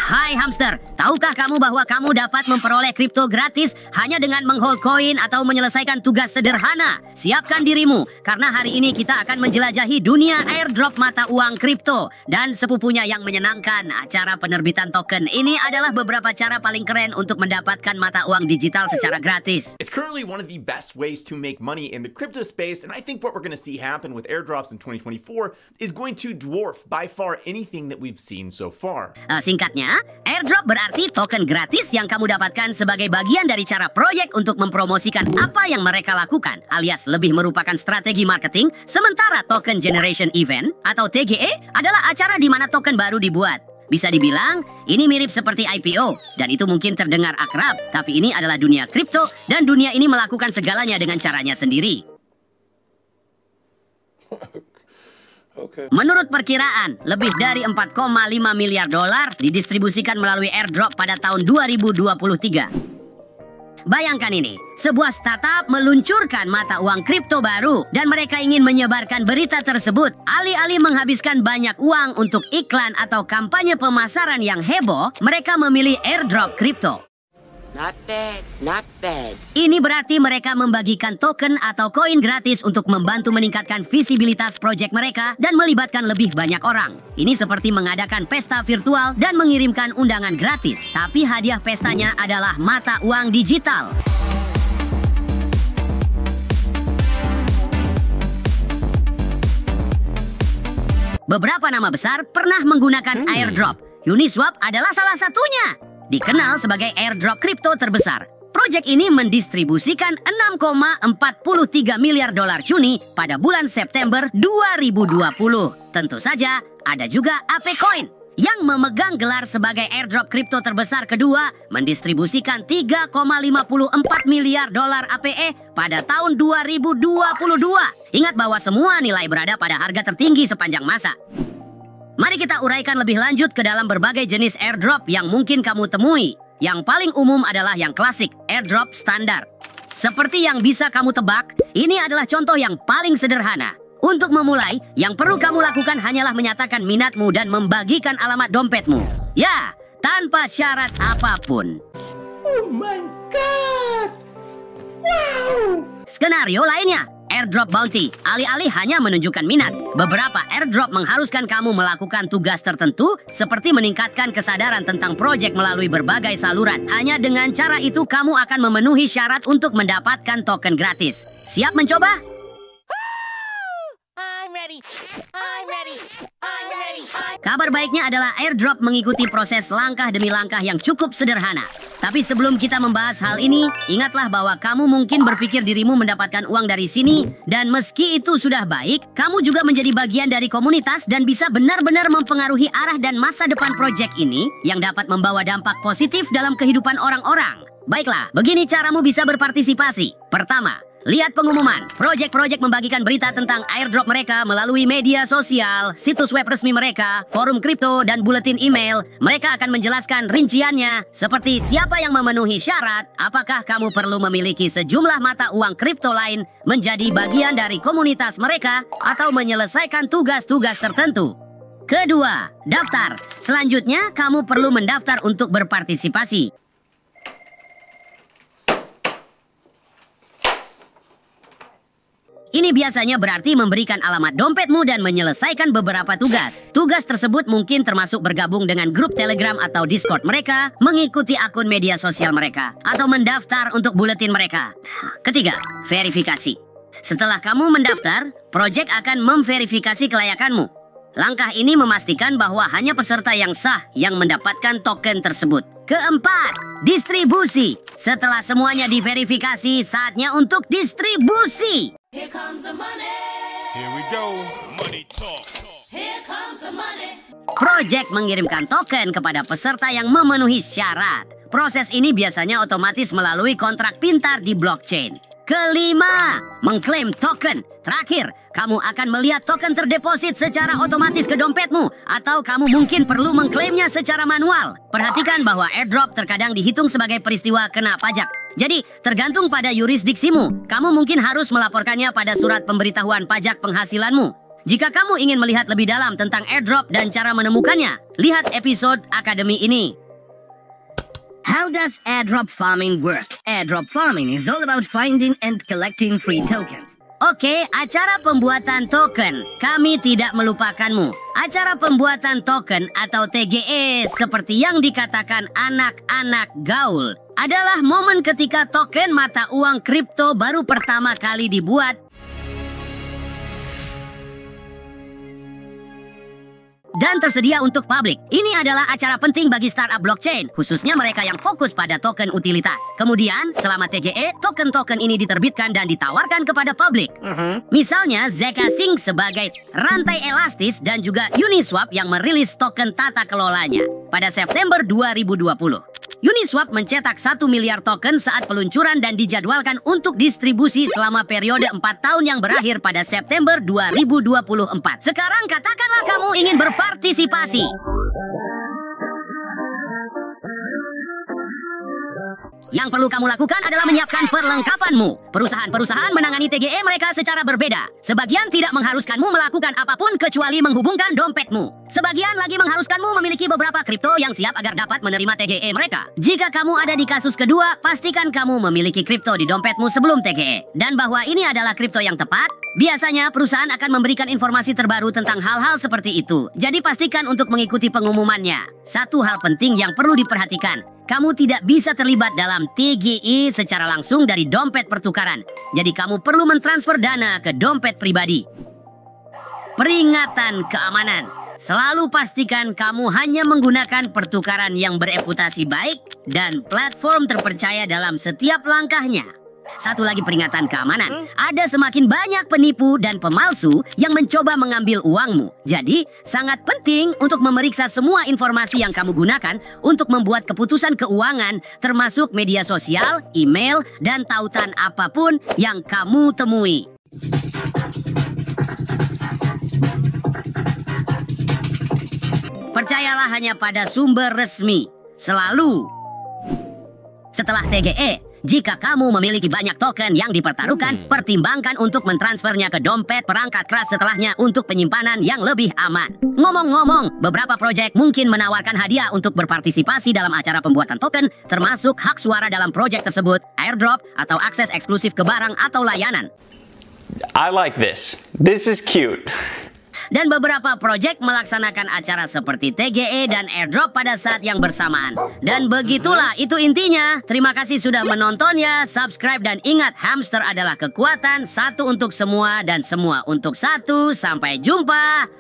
Hai hamster, tahukah kamu bahwa kamu dapat memperoleh kripto gratis hanya dengan menghold koin atau menyelesaikan tugas sederhana? Siapkan dirimu, karena hari ini kita akan menjelajahi dunia airdrop mata uang kripto dan sepupunya yang menyenangkan, acara penerbitan token. Ini adalah beberapa cara paling keren untuk mendapatkan mata uang digital secara gratis. It's currently one of the best ways to make money in the crypto space, and I think what we're going to see happen with airdrops in 2024 is going to dwarf by far anything that we've seen so far. Singkatnya, airdrop berarti token gratis yang kamu dapatkan sebagai bagian dari cara proyek untuk mempromosikan apa yang mereka lakukan, alias lebih merupakan strategi marketing, sementara token generation event atau TGE adalah acara di mana token baru dibuat. Bisa dibilang, ini mirip seperti IPO, dan itu mungkin terdengar akrab, tapi ini adalah dunia kripto, dan dunia ini melakukan segalanya dengan caranya sendiri. Menurut perkiraan, lebih dari 4,5 miliar dolar didistribusikan melalui airdrop pada tahun 2023. Bayangkan ini, sebuah startup meluncurkan mata uang kripto baru dan mereka ingin menyebarkan berita tersebut. Alih-alih menghabiskan banyak uang untuk iklan atau kampanye pemasaran yang heboh, mereka memilih airdrop kripto. Not bad, not bad. Ini berarti mereka membagikan token atau koin gratis untuk membantu meningkatkan visibilitas proyek mereka dan melibatkan lebih banyak orang. Ini seperti mengadakan pesta virtual dan mengirimkan undangan gratis, tapi hadiah pestanya adalah mata uang digital. Beberapa nama besar pernah menggunakan airdrop. Uniswap adalah salah satunya. Dikenal sebagai airdrop kripto terbesar. Proyek ini mendistribusikan 6,43 miliar dolar Juni pada bulan September 2020. Tentu saja, ada juga ApeCoin yang memegang gelar sebagai airdrop kripto terbesar kedua, mendistribusikan 3,54 miliar dolar APE pada tahun 2022. Ingat bahwa semua nilai berada pada harga tertinggi sepanjang masa. Mari kita uraikan lebih lanjut ke dalam berbagai jenis airdrop yang mungkin kamu temui. Yang paling umum adalah yang klasik, airdrop standar. Seperti yang bisa kamu tebak, ini adalah contoh yang paling sederhana. Untuk memulai, yang perlu kamu lakukan hanyalah menyatakan minatmu dan membagikan alamat dompetmu. Ya, tanpa syarat apapun. Oh my god! Wow! Skenario lainnya, airdrop bounty. Alih-alih hanya menunjukkan minat, beberapa airdrop mengharuskan kamu melakukan tugas tertentu seperti meningkatkan kesadaran tentang proyek melalui berbagai saluran. Hanya dengan cara itu kamu akan memenuhi syarat untuk mendapatkan token gratis. Siap mencoba? I'm ready. I'm ready. I'm ready. Kabar baiknya adalah airdrop mengikuti proses langkah demi langkah yang cukup sederhana. Tapi sebelum kita membahas hal ini, ingatlah bahwa kamu mungkin berpikir dirimu mendapatkan uang dari sini, dan meski itu sudah baik, kamu juga menjadi bagian dari komunitas dan bisa benar-benar mempengaruhi arah dan masa depan proyek ini yang dapat membawa dampak positif dalam kehidupan orang-orang. Baiklah, begini caramu bisa berpartisipasi. Pertama, lihat pengumuman. Proyek-proyek membagikan berita tentang airdrop mereka melalui media sosial, situs web resmi mereka, forum kripto, dan buletin email. Mereka akan menjelaskan rinciannya, seperti siapa yang memenuhi syarat, apakah kamu perlu memiliki sejumlah mata uang kripto lain, menjadi bagian dari komunitas mereka, atau menyelesaikan tugas-tugas tertentu. Kedua, daftar. Selanjutnya, kamu perlu mendaftar untuk berpartisipasi. Ini biasanya berarti memberikan alamat dompetmu dan menyelesaikan beberapa tugas. Tugas tersebut mungkin termasuk bergabung dengan grup Telegram atau Discord mereka, mengikuti akun media sosial mereka, atau mendaftar untuk buletin mereka. Ketiga, verifikasi. Setelah kamu mendaftar, proyek akan memverifikasi kelayakanmu. Langkah ini memastikan bahwa hanya peserta yang sah yang mendapatkan token tersebut. Keempat, distribusi. Setelah semuanya diverifikasi, saatnya untuk distribusi. Here comes the money. Here we go. Money talk. Here comes the money. Project mengirimkan token kepada peserta yang memenuhi syarat. Proses ini biasanya otomatis melalui kontrak pintar di blockchain. Kelima, mengklaim token. Terakhir, kamu akan melihat token terdeposit secara otomatis ke dompetmu, atau kamu mungkin perlu mengklaimnya secara manual. Perhatikan bahwa airdrop terkadang dihitung sebagai peristiwa kena pajak. Jadi, tergantung pada yurisdiksimu, kamu mungkin harus melaporkannya pada surat pemberitahuan pajak penghasilanmu. Jika kamu ingin melihat lebih dalam tentang airdrop dan cara menemukannya, lihat episode Akademi ini. How does airdrop farming work? Airdrop farming is all about finding and collecting free tokens. Oke, acara pembuatan token. Kami tidak melupakanmu. Acara pembuatan token atau TGE seperti yang dikatakan anak-anak gaul adalah momen ketika token mata uang kripto baru pertama kali dibuat dan tersedia untuk publik. Ini adalah acara penting bagi startup blockchain, khususnya mereka yang fokus pada token utilitas. Kemudian, selama TGE, token-token ini diterbitkan dan ditawarkan kepada publik. Misalnya, zkSync sebagai rantai elastis dan juga Uniswap yang merilis token tata kelolanya pada September 2020. Uniswap mencetak 1 miliar token saat peluncuran dan dijadwalkan untuk distribusi selama periode 4 tahun yang berakhir pada September 2024. Sekarang katakanlah kamu ingin berpartisipasi. Yang perlu kamu lakukan adalah menyiapkan perlengkapanmu. Perusahaan-perusahaan menangani TGE mereka secara berbeda. Sebagian tidak mengharuskanmu melakukan apapun kecuali menghubungkan dompetmu. Sebagian lagi mengharuskanmu memiliki beberapa kripto yang siap agar dapat menerima TGE mereka. Jika kamu ada di kasus kedua, pastikan kamu memiliki kripto di dompetmu sebelum TGE. Dan bahwa ini adalah kripto yang tepat, biasanya perusahaan akan memberikan informasi terbaru tentang hal-hal seperti itu. Jadi pastikan untuk mengikuti pengumumannya. Satu hal penting yang perlu diperhatikan. Kamu tidak bisa terlibat dalam TGE secara langsung dari dompet pertukaran. Jadi kamu perlu mentransfer dana ke dompet pribadi. Peringatan keamanan. Selalu pastikan kamu hanya menggunakan pertukaran yang bereputasi baik dan platform terpercaya dalam setiap langkahnya. Satu lagi peringatan keamanan. Ada semakin banyak penipu dan pemalsu yang mencoba mengambil uangmu. Jadi, sangat penting untuk memeriksa semua informasi yang kamu gunakan untuk membuat keputusan keuangan, termasuk media sosial, email, dan tautan apapun yang kamu temui. Percayalah hanya pada sumber resmi. Selalu. Setelah TGE, jika kamu memiliki banyak token yang dipertaruhkan, pertimbangkan untuk mentransfernya ke dompet perangkat keras setelahnya untuk penyimpanan yang lebih aman. Ngomong-ngomong, beberapa proyek mungkin menawarkan hadiah untuk berpartisipasi dalam acara pembuatan token, termasuk hak suara dalam proyek tersebut, airdrop, atau akses eksklusif ke barang atau layanan. I like this. This is cute. Dan beberapa proyek melaksanakan acara seperti TGE dan airdrop pada saat yang bersamaan. Dan begitulah, itu intinya. Terima kasih sudah menontonnya, subscribe dan ingat, hamster adalah kekuatan, satu untuk semua dan semua untuk satu. Sampai jumpa.